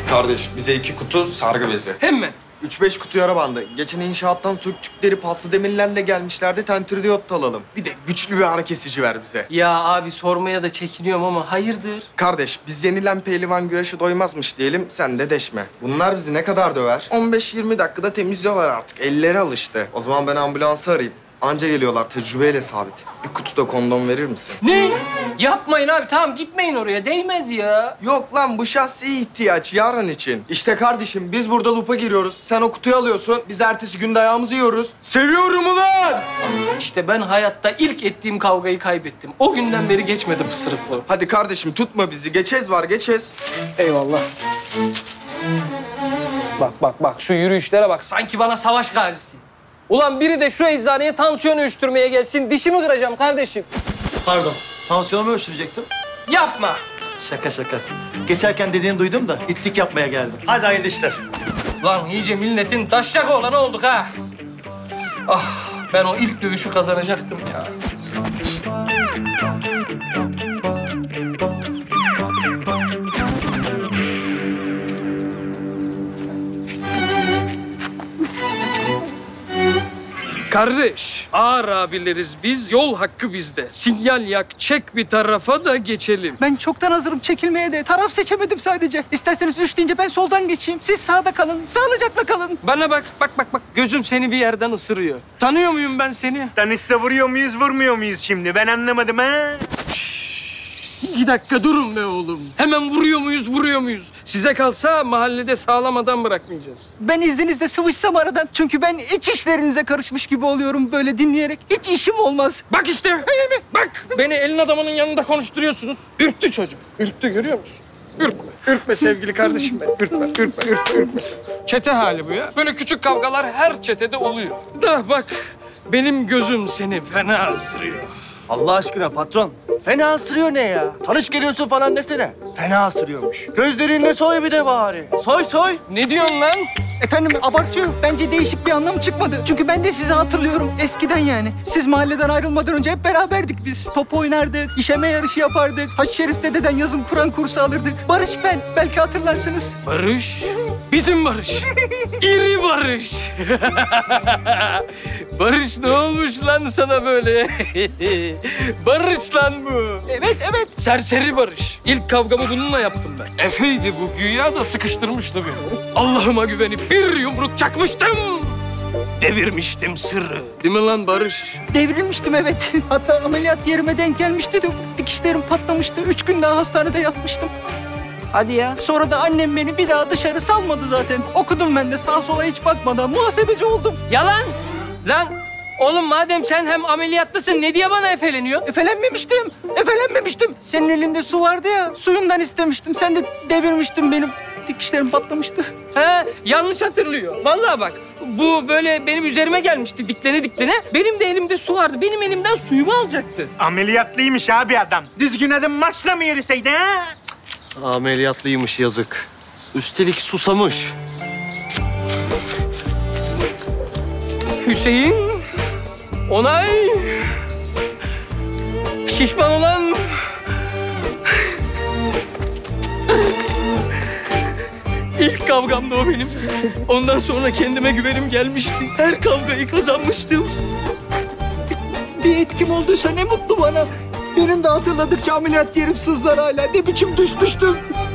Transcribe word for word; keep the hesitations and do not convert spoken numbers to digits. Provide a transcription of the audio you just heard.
Kardeş bize iki kutu sargı bezi. Hemen. Üç beş kutu yara bandı. Geçen inşaattan söktükleri paslı demirlerle gelmişlerdi. Tentürdiyot alalım. Bir de güçlü bir ağrı kesici ver bize. Ya abi sormaya da çekiniyorum ama hayırdır? Kardeş biz yenilen pehlivan güreşi doymazmış diyelim. Sen de deşme. Bunlar bizi ne kadar döver? on beş yirmi dakikada temizliyorlar artık. Elleri alıştı. O zaman ben ambulansı arayayım. Anca geliyorlar tecrübeyle sabit. Bir kutu da kondom verir misin? Ne? Yapmayın abi tamam gitmeyin oraya değmez ya. Yok lan bu şahsi ihtiyaç yarın için. İşte kardeşim biz burada lupa giriyoruz. Sen o kutuyu alıyorsun. Biz ertesi gün dayağımızı yiyoruz. Seviyorum ulan! İşte ben hayatta ilk ettiğim kavgayı kaybettim. O günden beri geçmedi pısırıklı. Hadi kardeşim tutma bizi. Geçez var geçez. Eyvallah. Bak bak bak şu yürüyüşlere bak sanki bana savaş gazisi. Ulan biri de şu eczaneye tansiyon ölçtürmeye gelsin. Dişimi kıracağım kardeşim. Pardon, tansiyonumu ölçtürecektim. Yapma. Şaka şaka. Geçerken dediğini duydum da itlik yapmaya geldim. Hadi hayırlı işler. Lan iyice milletin taşacak oğlanı olduk ha. Ah ben o ilk dövüşü kazanacaktım ya. Kardeş, ağır abileriz biz, yol hakkı bizde. Sinyal yak, çek bir tarafa da geçelim. Ben çoktan hazırım çekilmeye de. Taraf seçemedim sadece. İsterseniz üç deyince ben soldan geçeyim. Siz sağda kalın, sağlıcakla kalın. Bana bak, bak bak bak. Gözüm seni bir yerden ısırıyor. Tanıyor muyum ben seni? Tanışsa vuruyor muyuz, vurmuyor muyuz şimdi? Ben anlamadım ha. İki dakika durun be oğlum. Hemen vuruyor muyuz, vuruyor muyuz? Size kalsa mahallede sağlam adam bırakmayacağız. Ben izninizle sıvışsam aradan. Çünkü ben iç işlerinize karışmış gibi oluyorum böyle dinleyerek. Hiç işim olmaz. Bak işte, bak. Beni elin adamının yanında konuşturuyorsunuz. Ürktü çocuk. Ürktü görüyor musun? Ürkme, ürkme sevgili kardeşim benim. Ürkme, ürkme, ürkme, ürkme. Çete hali bu ya. Böyle küçük kavgalar her çetede oluyor. Da bak, benim gözüm seni fena ısırıyor. Allah aşkına patron, fena ısırıyor ne ya? Tanış geliyorsun falan desene. Fena ısırıyormuş. Gözlerinle soy bir de bari. Soy soy. Ne diyorsun lan? Efendim abartıyor. Bence değişik bir anlam çıkmadı. Çünkü ben de sizi hatırlıyorum. Eskiden yani. Siz mahalleden ayrılmadan önce hep beraberdik biz. Top oynardık, işeme yarışı yapardık. Haç Şerif dededen yazın Kur'an kursu alırdık. Barış ben. Belki hatırlarsınız. Barış. Bizim Barış. İri Barış. Barış ne olmuş lan sana böyle? Barış lan bu. Evet, evet. Serseri Barış. İlk kavgamı bununla yaptım ben. Efe'ydi bu güya da sıkıştırmıştı beni. Allah'ıma güvenip bir yumruk çakmıştım. Devirmiştim sırrı. Değil mi lan Barış? Devrilmiştim evet. Hatta ameliyat yerime denk gelmişti de dikişlerim patlamıştı. Üç gün daha hastanede yatmıştım. Hadi ya. Sonra da annem beni bir daha dışarı salmadı zaten. Okudum ben de sağa sola hiç bakmadan muhasebeci oldum. Yalan. Lan oğlum madem sen hem ameliyatlısın ne diye bana efeleniyorsun? Efelenmemiştim. Efelenmemiştim. Senin elinde su vardı ya. Suyundan istemiştim. Sen de devirmiştin benim. Dikişlerim patlamıştı. He, yanlış hatırlıyor. Vallahi bak, bu böyle benim üzerime gelmişti diklene diklene. Benim de elimde su vardı. Benim elimden suyumu alacaktı. Ameliyatlıymış abi adam. Düzgün adım maçla mı yürüseydi ha? Ameliyatlıymış yazık. Üstelik susamış. Hüseyin, Onay, şişman olan... İlk kavgamdı o benim. Ondan sonra kendime güvenim gelmişti. Her kavgayı kazanmıştım. Bir etkim olduysa ne mutlu bana. Benim de hatırladıkça ameliyat yerim sızlar hala. Ne biçim düşmüştüm.